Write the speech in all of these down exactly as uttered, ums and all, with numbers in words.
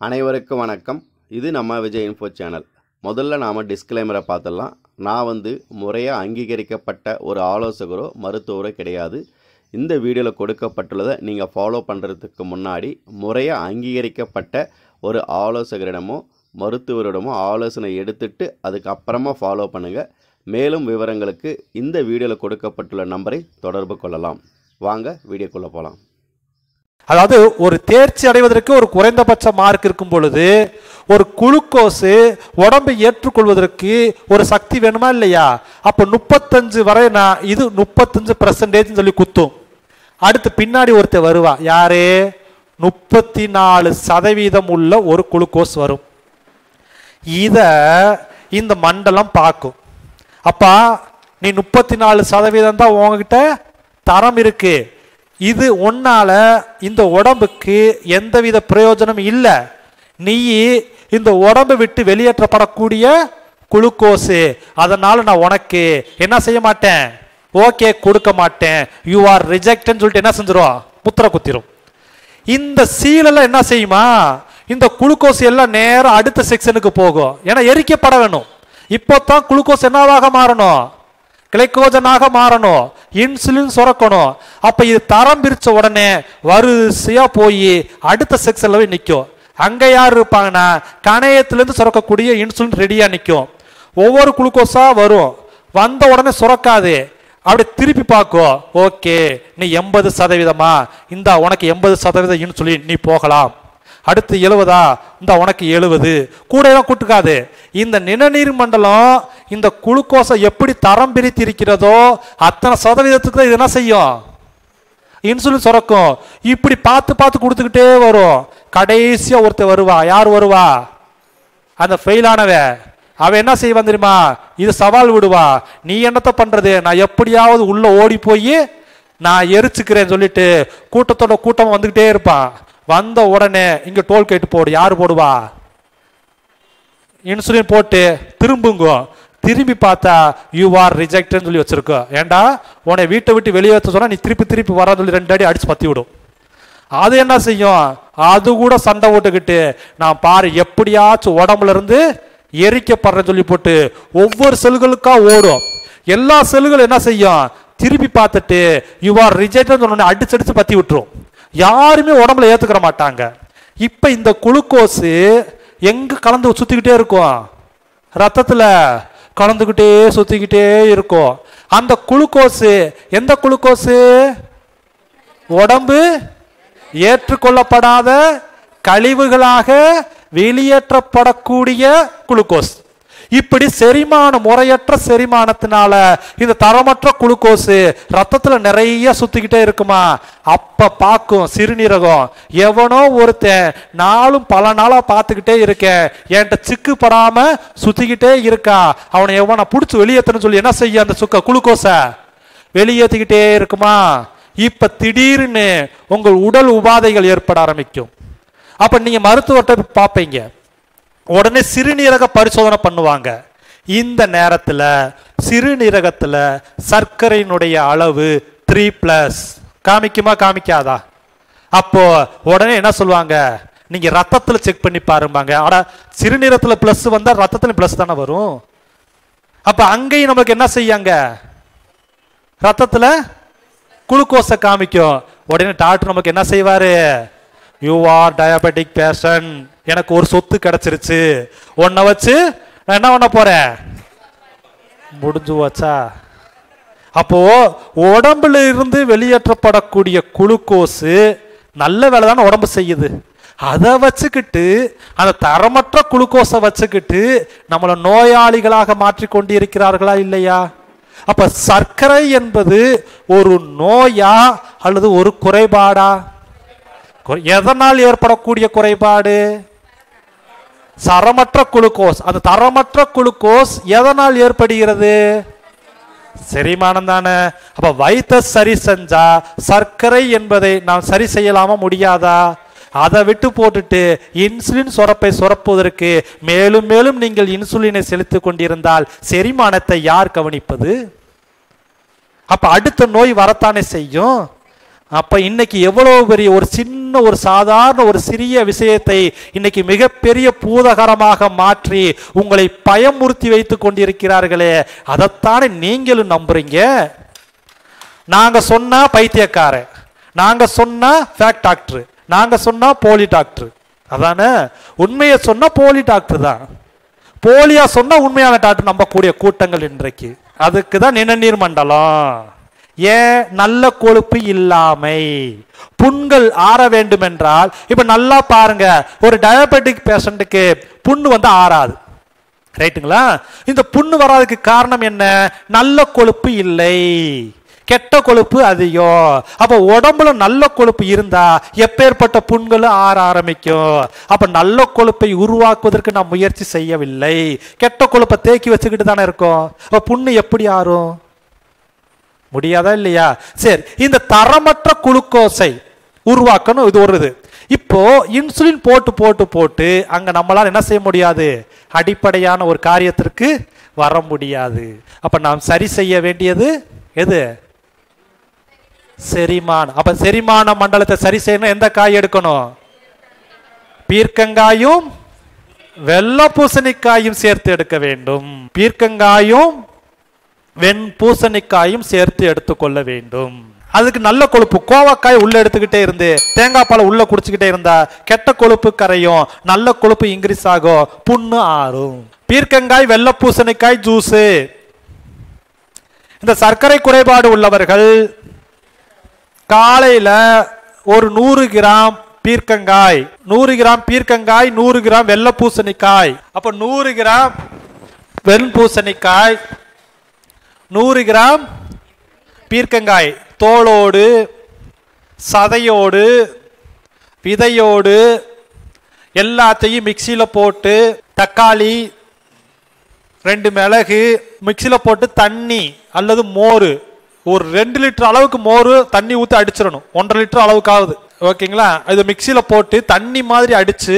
அனைவருக்கும் வணக்கம். இது நம்ம விஜய் இன்ஃபோ சேனல். முதல்ல நாம் டிஸ்க்ளைமரை பார்த்துடலாம். நான் வந்து முறையாக அங்கீகரிக்கப்பட்ட ஒரு ஆலோசகரோ மருத்துவரோ கிடையாது. இந்த வீடியோவில் கொடுக்கப்பட்டுள்ளதை நீங்கள் ஃபாலோ பண்ணுறதுக்கு முன்னாடி முறையாக அங்கீகரிக்கப்பட்ட ஒரு ஆலோசகரிடமோ மருத்துவரிடமோ ஆலோசனை எடுத்துட்டு அதுக்கப்புறமா ஃபாலோ பண்ணுங்கள். மேலும் விவரங்களுக்கு இந்த வீடியோவில் கொடுக்கப்பட்டுள்ள நம்பரை தொடர்பு கொள்ளலாம். வாங்க வீடியோக்குள்ளே போகலாம். அதாவது ஒரு தேர்ச்சி அடைவதற்கு ஒரு குறைந்தபட்ச மார்க் இருக்கும் பொழுது ஒரு குளுக்கோஸ் உடம்பை ஏற்றுக்கொள்வதற்கு ஒரு சக்தி வேணுமா இல்லையா? அப்போ முப்பத்தஞ்சு வரை நான் இது முப்பத்தஞ்சு பர்சன்டேஜ் சொல்லி குத்தும். அடுத்து பின்னாடி ஒருத்தர் வருவா, யாரு? முப்பத்தி நாலு சதவீதம் உள்ள ஒரு குளுக்கோஸ் வரும். இத இந்த மண்டலம் பார்க்கும். அப்பா நீ முப்பத்தி நாலு சதவீதம் தான் உங்ககிட்ட தரம் இருக்கு, இது ஒன்னால இந்த உடம்புக்கு எந்தவித பிரயோஜனம் இல்லை, நீ இந்த உடம்பை விட்டு வெளியேற்றப்படக்கூடிய குளுக்கோஸ், அதனால நான் உனக்கு என்ன செய்ய மாட்டேன், ஓகே கொடுக்க மாட்டேன், யூ ஆர் ரிஜெக்ட்னு சொல்லிட்டு என்ன செஞ்சிரும், முத்திரை குத்திரும். இந்த சீலெல்லாம் என்ன செய்யுமா, இந்த குளுக்கோஸ் எல்லாம் நேரம் அடுத்த செக்ஷனுக்கு போகும். ஏன்னா எரிக்கப்பட வேணும். இப்போ தான் குளுக்கோஸ் என்னவாக மாறணும், கிளைக்கோஜனாக மாறணும், இன்சுலின் சுரக்கணும். அப்ப இது தரம் பிரிச்ச உடனே வரிசையா போய் அடுத்த செக்ஷன்ல போய் நிற்கும். அங்க யார் இருப்பாங்கன்னா கணையத்திலிருந்து சுரக்கக்கூடிய இன்சுலின் ரெடியா நிற்கும். ஒவ்வொரு குளுக்கோஸா வரும், வந்த உடனே சுரக்காது, அப்படி திருப்பி பார்க்கும். ஓகே நீ எண்பது சதவீதமா, இந்த உனக்கு எண்பது சதவீதம் இன்சுலின், நீ போகலாம். அடுத்து எழுபதா, இந்த உனக்கு எழுபது, கூட எல்லாம் கூட்டுக்காது. இந்த நிணநீர் மண்டலம் இந்த குளுக்கோஸை எப்படி தரம் பிரித்து இருக்கிறதோ அத்தனை சதவீதத்துக்கு இது என்ன செய்யும், இன்சுலின் சுரக்கும். இப்படி பார்த்து பார்த்து கொடுத்துக்கிட்டே வரும். கடைசியா ஒருத்தர் வருவா, யார் வருவா, அந்த ஃபெயிலானவ. அவ என்ன செய்வான் தெரியுமா, இது சவால் விடுவா, நீ என்னத்த பண்றது, நான் எப்படியாவது உள்ள ஓடி போய் நான் எரிச்சுக்கிறேன்னு சொல்லிட்டு கூட்டத்தோட கூட்டம் வந்துகிட்டே இருப்பான். வந்த உடனே இங்க டோல்கேட் போடு, யாரு போடுவா, இன்சுலின் போட்டு திரும்புங்க. திரும்பி பார்த்தா யூ ஆர் ரிஜெக்ட்னு சொல்லி வச்சிருக்கோம். ஏண்டா உன்னை வீட்டை விட்டு வெளியே வச்சு சொன்னா நீ திருப்பி திருப்பி வர சொல்லி ரெண்டு அடி அடிச்சு பத்தி விடும். அது என்ன செய்யும், அது கூட சண்டை ஓட்டுக்கிட்டு நான் பாரு எப்படியாச்சும் உடம்புல இருந்து எரிக்கப்படுறேன்னு சொல்லி போட்டு ஒவ்வொரு செல்களுக்கா ஓடும். எல்லா செல்களும் என்ன செய்யும், திருப்பி பார்த்துட்டு யூ ஆர் ரிஜெக்ட்னு சொன்ன அடிச்சு அடிச்சு பத்தி விட்டுரும். யாருமே உடம்புல ஏத்துக்கிற மாட்டாங்க. இப்ப இந்த குளுக்கோஸ் எங்க கலந்து சுத்திக்கிட்டே இருக்கும், ரத்தத்துல கலந்துகிட்டே சுத்திக்கிட்டே இருக்கும். அந்த குளுக்கோஸ் எந்த குளுக்கோஸ், உடம்பு ஏற்றுக்கொள்ளப்படாத கழிவுகளாக வெளியேற்றப்படக்கூடிய குளுக்கோஸ். இப்படி செரிமான முறையற்ற செரிமானத்தினால இந்த தரமற்ற குளுக்கோஸ் ரத்தத்துல நிறைய சுத்திக்கிட்டே இருக்குமா. அப்ப பார்க்கும் சிறுநீரகம், எவனோ ஒருத்தன் நாளும் பல நாளா பார்த்துக்கிட்டே இருக்கேன், என்கிட்ட சிக்கு படாம சுத்திக்கிட்டே இருக்கா, அவனை எவனை பிடிச்சி வெளியேற்றன்னு சொல்லி என்ன செய்ய, அந்த சுக்க குளுக்கோஸ வெளியேற்றிக்கிட்டே இருக்குமா. இப்ப திடீர்னு உங்கள் உடல் உபாதைகள் ஏற்பட ஆரம்பிக்கும். அப்ப நீங்க மருத்துவர்கிட்ட பார்ப்பீங்க, உடனே சிறுநீரக பரிசோதனை பண்ணுவாங்க. இந்த நேரத்தில் சிறுநீரகத்தில் சர்க்கரையினுடைய அளவு த்ரீ பிளஸ் காமிக்குமா காமிக்காதா? அப்போ உடனே என்ன சொல்லுவாங்க, நீங்க ரத்தத்தில் செக் பண்ணி பாருங்க. ஆனா சிறுநீரகத்தில் பிளஸ் வந்தா ரத்தத்துல பிளஸ் தானே வரும். அப்ப அங்கேயும் நமக்கு என்ன செய்யாங்க, ரத்தத்துல குளுக்கோஸை காமிக்கும். உடனே டாக்டர் நமக்கு என்ன செய்வாரு, யூ ஆர் டயபெட்டிக் பேஷண்ட், எனக்கு ஒரு சொத்து கிடைச்சிருச்சு, உன்னை வச்சு நான் என்ன பண்ண போறேன், முடிஞ்சு வச்சா. அப்போ உடம்புல இருந்து வெளியேற்றப்படக்கூடிய குளுக்கோஸ் நல்ல வேலை தானே உடம்பு செய்யுது. அதை வச்சுக்கிட்டு அந்த தரமற்ற குளுக்கோஸை வச்சுக்கிட்டு நம்மளை நோயாளிகளாக மாற்றிக்கொண்டு இருக்கிறார்களா இல்லையா? அப்ப சர்க்கரை என்பது ஒரு நோயா அல்லது ஒரு குறைபாடா? எதனால் ஏற்படக்கூடிய குறைபாடு, தரமற்ற குளுக்கோஸ். அந்த தரமற்ற குளுக்கோஸ் எதனால் ஏற்படுகிறது, செரிமானம் தானே. அப்ப வயிற்றை சரி செஞ்சா சர்க்கரை என்பதை நாம் சரி செய்யலாமா முடியாதா? அதை விட்டு போட்டுட்டு இன்சுலின் சுரப்பை சுரப்புவதற்கு மேலும் மேலும் நீங்கள் இன்சுலினை செலுத்திக் கொண்டிருந்தால் செரிமானத்தை யார் கவனிப்பது? அப்ப அடுத்த நோய் வரத்தானே செய்யும். அப்ப இன்னைக்கு எவ்வளவு பெரிய ஒரு சின்ன ஒரு சாதாரண ஒரு சிறிய விஷயத்தை இன்னைக்கு மிகப்பெரிய பூதகரமாக மாற்றி உங்களை பயமுறுத்தி வைத்துக் கொண்டிருக்கிறார்களே, அதைத்தானே நீங்களும் நம்புறீங்க. நாங்க சொன்னா பைத்தியக்காரன், நாங்க சொன்னா ஃபேக்ட் டாக்டர், நாங்க சொன்னா போலி டாக்டர். அதானே உண்மையை சொன்னா போலி டாக்டர் தான், போலியா சொன்னா உண்மையான டாக்டர் நம்பக்கூடிய கூட்டங்கள் இன்றைக்கு. அதுக்கு தான் நிணநீர் மண்டலம். ஏன்? நல்ல கொழுப்பு இல்லாமை. புண்கள் ஆற வேண்டும் என்றால் இப்ப நல்லா பாருங்க, ஒரு டயபெட்டிக் பேஷண்ட்டுக்கு புண்ணு வந்து ஆறாது, ரைட்டுங்களா? இந்த புண்ணு வராதுக்கு காரணம் என்ன? நல்ல கொழுப்பு இல்லை, கெட்ட கொழுப்பு அதிகம். அப்ப உடம்புல நல்ல கொழுப்பு இருந்தா எப்பேற்பட்ட புண்களும் ஆற ஆரம்பிக்கும். அப்ப நல்ல கொழுப்பை உருவாக்குவதற்கு நாம் முயற்சி செய்யவில்லை, கெட்ட கொழுப்பை தேக்கி வச்சுக்கிட்டு தானே இருக்கோம். அப்ப புண்ணு எப்படி ஆறும்? முடியாதா இல்லையா? சரி, இந்த தரமற்ற குளுக்கோஸை உருவாக்கணும், இது ஒரு இது. இப்போ இன்சுலின் போட்டு போட்டு போட்டு அங்க நம்மளால என்ன செய்ய முடியாது? அடிப்படையான ஒரு காரியத்திற்கு வர முடியாது. அப்ப நாம் சரி செய்ய வேண்டியது எது? செரிமானம். அப்ப செரிமான மண்டலத்தை சரி செய்யணும். எந்த காய் எடுக்கணும்? பீர்க்கங்காயும் வெள்ளை பூசணிக்காயும் சேர்த்து எடுக்க வேண்டும். பீர்க்கங்காயும் வெண் பூசணிக்காயும் சேர்த்து எடுத்துக்கொள்ள வேண்டும். அதுக்கு நல்ல கொழுப்பு. கோவக்காய் உள்ள எடுத்துக்கிட்டே இருந்து தேங்காய் பாலை உள்ள குடிச்சுக்கிட்டே இருந்தா கெட்ட கொழுப்பு கரையும், நல்ல கொழுப்பு இன்க்ரீஸ் ஆகும், புண்ணு ஆறும். பீர்க்கங்காய் வெள்ளை பூசணிக்காய் ஜூஸு. இந்த சர்க்கரை குறைபாடு உள்ளவர்கள் காலையில ஒரு நூறு கிராம் பீர்க்கங்காய், நூறு கிராம் பீர்க்கங்காய், நூறு கிராம் வெள்ளை பூசணிக்காய், அப்ப நூறு கிராம் வெண் பூசணிக்காய், நூறு கிராம் பீர்க்கங்காய் தோலோடு சதையோடு விதையோடு எல்லாத்தையும் மிக்சியில் போட்டு, தக்காளி ரெண்டு மிளகு மிக்சியில் போட்டு தண்ணி அல்லது மோர் ஒரு ரெண்டு லிட்டர் அளவுக்கு மோர் தண்ணி ஊற்றி அடிச்சிடணும், ஒன்றரை லிட்டர் அளவுக்கு ஆகுது, ஓகேங்களா? இது மிக்சியில் போட்டு தண்ணி மாதிரி அடிச்சு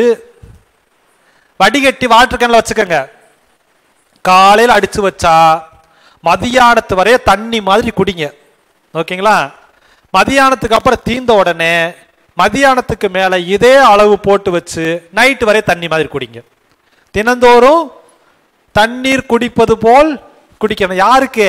வடிகட்டி வாட்டர் கேன்ல வச்சுக்கோங்க. காலையில் அடிச்சு வச்சா மதியானத்து வரைய தண்ணி மாதிரி குடிங்க, ஓகேங்களா? மதியானத்துக்கு அப்புறம் தீர்ந்த உடனே மதியானத்துக்கு மேலே இதே அளவு போட்டு வச்சு நைட்டு வரை தண்ணி மாதிரி குடிங்க. தினந்தோறும் தண்ணீர் குடிப்பது போல் குடிக்கணும். யாருக்கு?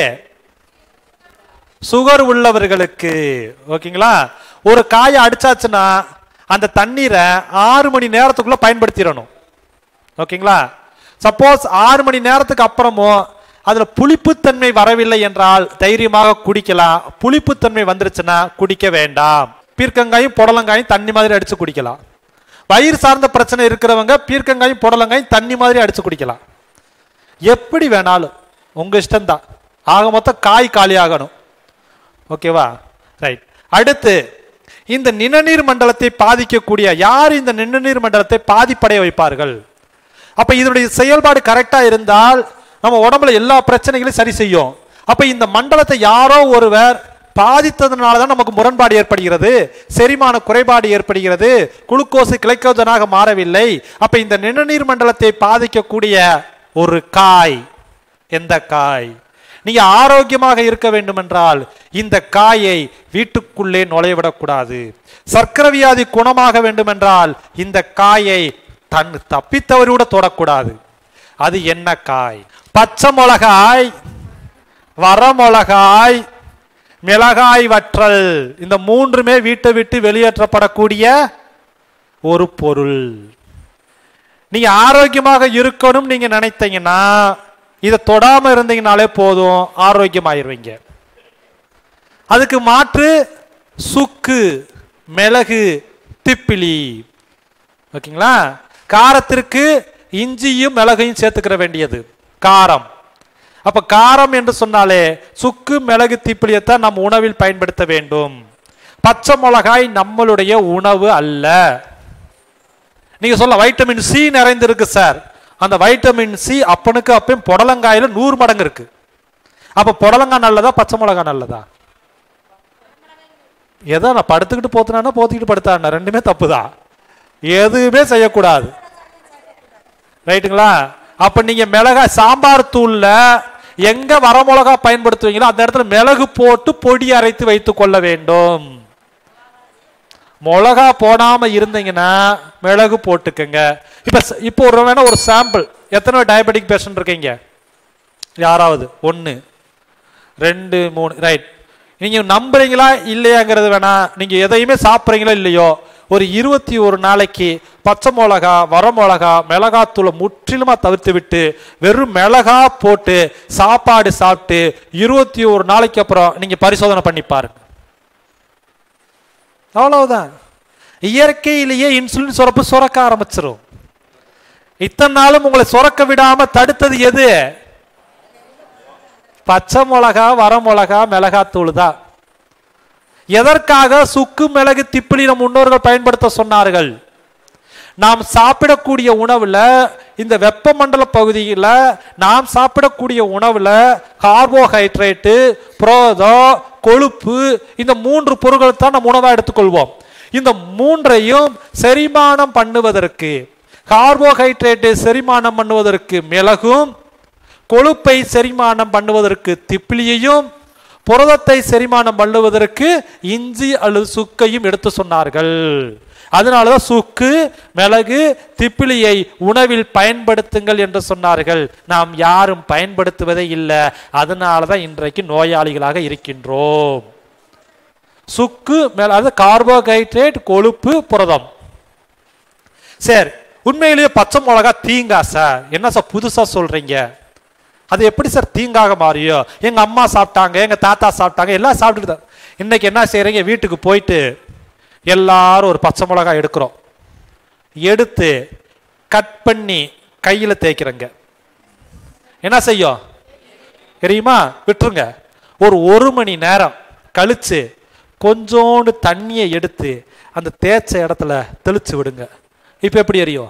சுகர் உள்ளவர்களுக்கு, ஓகேங்களா? ஒரு காயை அடிச்சாச்சுன்னா அந்த தண்ணீரை ஆறு மணி நேரத்துக்குள்ள பயன்படுத்திடணும், ஓகேங்களா? சப்போஸ் ஆறு மணி நேரத்துக்கு அப்புறமும் அதுல புளிப்புத்தன்மை வரவில்லை என்றால் தைரியமாக குடிக்கலாம். புளிப்புத்தன்மை வந்துருச்சுன்னா குடிக்க வேண்டாம். பீர்க்கங்காயும் புடலங்காயும் தண்ணி மாதிரி அடிச்சு குடிக்கலாம். வயிறு சார்ந்த பிரச்சனை இருக்கிறவங்க பீர்க்கங்காயும் புடலங்காயும் தண்ணி மாதிரி அடிச்சு குடிக்கலாம். எப்படி வேணாலும் உங்க இஷ்டம்தான். ஆக மொத்தம் காய் காலி ஆகணும், ஓகேவா? ரைட். அடுத்து இந்த நிணநீர் மண்டலத்தை பாதிக்கக்கூடிய யார் இந்த நிணநீர் மண்டலத்தை பாதிப்படைய வைப்பார்கள்? அப்ப இதனுடைய செயல்பாடு கரெக்டா இருந்தால் நம்ம உடம்புல எல்லா பிரச்சனைகளையும் சரி செய்யும். அப்ப இந்த மண்டலத்தை யாரோ ஒருவர் பாதித்ததுனால தான் நமக்கு முரண்பாடு ஏற்படுகிறது, செரிமான குறைபாடு ஏற்படுகிறது, குளுக்கோஸ் கிளைக்கோஜனாக மாறவில்லை. அப்ப இந்த நிணநீர் மண்டலத்தை பாதிக்கக்கூடிய ஒரு காய் எந்த காய்? நீங்க ஆரோக்கியமாக இருக்க வேண்டும் என்றால் இந்த காயை வீட்டுக்குள்ளே நுழையவிடக்கூடாது. சர்க்கரை வியாதி குணமாக வேண்டும் என்றால் இந்த காயை தன் தப்பித்தவரோட தொடக்கூடாது. அது என்ன காய்? பச்சை மிளகாய், வரமிளகாய், மிளகாய் வற்றல், இந்த மூன்றுமே வீட்டை விட்டு வெளியேற்றப்படக்கூடிய ஒரு பொருள். நீங்க ஆரோக்கியமாக இருக்கணும் நீங்க நினைத்தீங்கன்னா இதை தொடாம இருந்தீங்கனாலே போதும், ஆரோக்கியமாயிருவீங்க. அதுக்கு மாற்று சுக்கு, மிளகு, திப்பிலி, ஓகேங்களா? காரத்திற்கு இஞ்சியும் மிளகையும் சேர்த்துக்கிற வேண்டியது காரம். அப்ப காரம் என்று சொன்னாலே சுக்கு, மிளகு, திப்பிலியத்தான் நம் உணவில் பயன்படுத்த வேண்டும். பச்சை மிளகாய் நம்மளுடைய உணவு அல்ல. நீங்க சொல்ல வைட்டமின் சி நிறைந்திருக்கு சார். அந்த வைட்டமின் சி அப்பனுக்கு அப்பயும் புடலங்காயில நூறு மடங்கு இருக்கு. அப்ப புடலங்காய் நல்லதா பச்சை மிளகாய் நல்லதா? எதா நான் படுத்துக்கிட்டு போத்துனா போத்திக்கிட்டு படுத்தா ரெண்டுமே தப்புதான், எதுவுமே செய்யக்கூடாது, ரைட்டுங்களா? அப்ப நீங்க மிளகாய் சாம்பார் தூள்ல எங்க வரமிளகா பயன்படுத்துவீங்களோ அந்த இடத்துல மிளகு போட்டு பொடி அரைத்து வைத்துக் கொள்ள வேண்டும். மிளகா போடாம இருந்தீங்கன்னா மிளகு போட்டுக்கங்க. இப்ப இப்போ ஒரு வேணா ஒரு சாம்பிள், எத்தனை டயபெட்டிக் பேஷண்ட் இருக்கீங்க? யாராவது ஒன்று ரெண்டு மூணு, ரைட். நீங்க நம்புறீங்களா இல்லையாங்கிறது வேணா, நீங்க எதையுமே சாப்பிட்றீங்களோ இல்லையோ, ஒரு இருபத்தி ஒரு நாளைக்கு பச்சை மிளகா, வர மிளகா, மிளகாத்தூளை முற்றிலுமா தவிர்த்து விட்டு வெறும் மிளகா போட்டு சாப்பாடு சாப்பிட்டு இருபத்தி ஒரு நாளைக்கு அப்புறம் நீங்க பரிசோதனை பண்ணி பாருங்க. அவ்வளவுதான். இயற்கையிலேயே இன்சுலின் சுரப்பு சுரக்க ஆரம்பிச்சிடும். இத்தனை நாளும் உங்களை சுரக்க விடாம தடுத்தது எது? பச்சை மிளகா, வர மிளகா, மிளகாத்தூள் தான். எதற்காக சுக்கு, மிளகு, திப்பிலி நம் முன்னோர்கள் பயன்படுத்த சொன்னார்கள்? நாம் சாப்பிடக்கூடிய உணவுல, இந்த வெப்பமண்டல பகுதியில் நாம் சாப்பிடக்கூடிய உணவுல கார்போஹைட்ரேட்டு, புரோதம், கொழுப்பு, இந்த மூன்று பொருட்கள் தான் நம்ம உணவா எடுத்துக்கொள்வோம். இந்த மூன்றையும் செரிமானம் பண்ணுவதற்கு, கார்போஹைட்ரேட்டை செரிமானம் பண்ணுவதற்கு மிளகும், கொழுப்பை செரிமானம் பண்ணுவதற்கு திப்பிலியையும், புரதத்தை செரிமானம் பண்ணுவதற்கு இஞ்சி அல்லது சுக்கையும் எடுத்து சொன்னார்கள். அதனாலதான் சுக்கு, மிளகு, திப்பிலியை உணவில் பயன்படுத்துங்கள் என்று சொன்னார்கள். நாம் யாரும் பயன்படுத்துவதே இல்லை. அதனாலதான் இன்றைக்கு நோயாளிகளாக இருக்கின்றோம். சுக்கு, மிளகு, கார்போஹைட்ரேட், கொழுப்பு, புரதம். சரி, உண்மையிலேயே பச்சை மிளகா தீங்கா சார்? என்ன சார் புதுசா சொல்றீங்க? அது எப்படி சார் தீங்காக மாறியோ? எங்க அம்மா சாப்பிட்டாங்க, எங்க தாத்தா சாப்பிட்டாங்க, எல்லாம் சாப்பிட்டுட்டு. இன்னைக்கு என்ன செய்யறீங்க? வீட்டுக்கு போயிட்டு எல்லாரும் ஒரு பச்சை மிளகா எடுக்கிறோம். எடுத்து கட் பண்ணி கையில தேய்க்கிறங்க. என்ன செய்யும் தெரியுமா? விட்டுருங்க. ஒரு ஒரு மணி நேரம் கழிச்சு கொஞ்சோண்டு தண்ணியை எடுத்து அந்த தேய்ச்ச இடத்துல தெளிச்சு விடுங்க. இப்ப எப்படி எரியும்?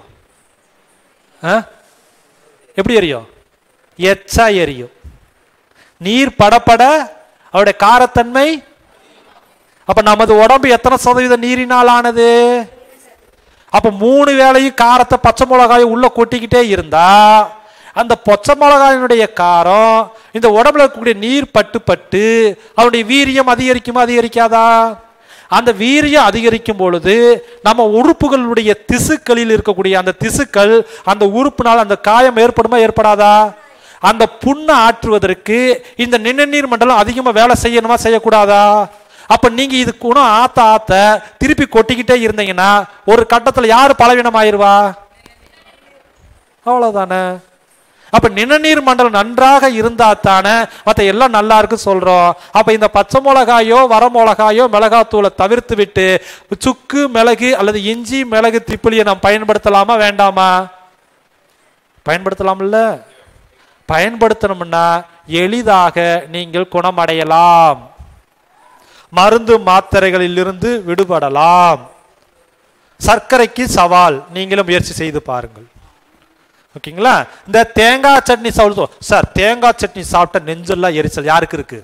எப்படி எரியும்? எச்சா எரியும். நீர் படப்பட அவருடைய காரத்தன்மை. அப்ப நமது உடம்பு எத்தனை சதவீதம் நீரினால் ஆனது? அப்ப மூணு வேளையும் காரத்தை, பச்சை மிளகாயை உள்ள கொட்டிக்கிட்டே இருந்தா அந்த பச்சை மிளகாயினுடைய காரம் இந்த உடம்புல இருக்கக்கூடிய நீர் பட்டு பட்டு அவருடைய வீரியம் அதிகரிக்குமா அதிகரிக்காதா? அந்த வீரியம் அதிகரிக்கும் பொழுது நம்ம உறுப்புகளுடைய திசுக்களில் இருக்கக்கூடிய அந்த திசுக்கள், அந்த உறுப்பினால் அந்த காயம் ஏற்படுமா ஏற்படாதா? அந்த புண்ணை ஆற்றுவதற்கு இந்த நிணநீர் மண்டலம் அதிகமா வேலை செய்யணுமா செய்யக்கூடாதா? அப்ப நீங்க இது குணம் ஆத்த ஆத்த திருப்பி கொட்டிக்கிட்டே இருந்தீங்கன்னா ஒரு கட்டத்துல யாரு பலவீனம் ஆயிருவா? அவ்வளவுதானே. அப்ப நிணநீர் மண்டலம் நன்றாக இருந்தா தானே மற்ற எல்லாம் நல்லா இருக்கு சொல்றோம். அப்ப இந்த பச்சை மிளகாயோ, வர மிளகாயோ, மிளகாத்தூளை தவிர்த்து விட்டு சுக்கு, மிளகு அல்லது இஞ்சி, மிளகு, திப்பிலியை நாம் பயன்படுத்தலாமா வேண்டாமா? பயன்படுத்தலாம்ல. பயன்படுத்தணும்னா எளிதாக நீங்கள் குணமடையலாம், மருந்து மாத்திரைகளில் இருந்து விடுபடலாம். சர்க்கரைக்கு சவால், நீங்களும் முயற்சி செய்து பாருங்கள். ஓகேங்களா? இந்த தேங்காய் சட்னி சாப்பிடுவோம் சார். தேங்காய் சட்னி சாப்பிட்ட நெஞ்செல்லாம் எரிச்சல் யாருக்கு இருக்கு?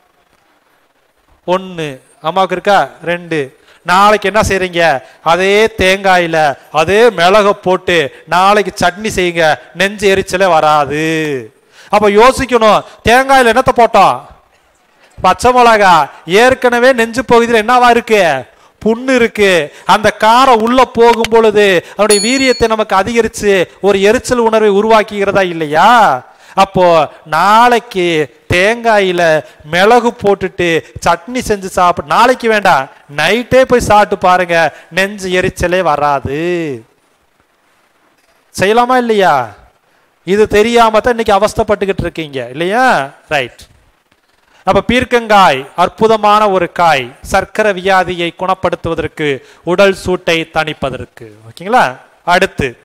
ஒன்னு. அம்மாவுக்கு இருக்கா? ரெண்டு. நாளைக்கு என்ன செய்றீங்க? அதே தேங்காயில அதே மிளக போட்டு நாளைக்கு சட்னி செய்யுங்க, நெஞ்சு எரிச்சலே வராது. அப்ப யோசிக்கணும், தேங்காயில என்னத்தை போட்டோம்? பச்சை மிளகா. ஏற்கனவே நெஞ்சு பகுதியில் என்னவா இருக்கு? புண்ணு இருக்கு. அந்த காரம் உள்ள போகும் பொழுது அவருடைய வீரியத்தை நமக்கு அதிகரிச்சு ஒரு எரிச்சல் உணர்வை உருவாக்குகிறதா இல்லையா? அப்போ நாளைக்கு தேங்காயில மிளகு போட்டுட்டு சட்னி செஞ்சு சாப்பிட்டு, நாளைக்கு வேண்டாம் நைட்டே போய் சாப்பிட்டு பாருங்க, நெஞ்சு எரிச்சலே வராது. செய்யலாமா இல்லையா? இது தெரியாம தான் இன்னைக்கு அவஸ்தைப்பட்டுக்கிட்டு இருக்கீங்க இல்லையா? ரைட். அப்ப பீர்க்கங்காய் அற்புதமான ஒரு காய், சர்க்கரை வியாதியை குணப்படுத்துவதற்கு, உடல் சூட்டை தணிப்பதற்கு. ஓகேங்களா? அடுத்து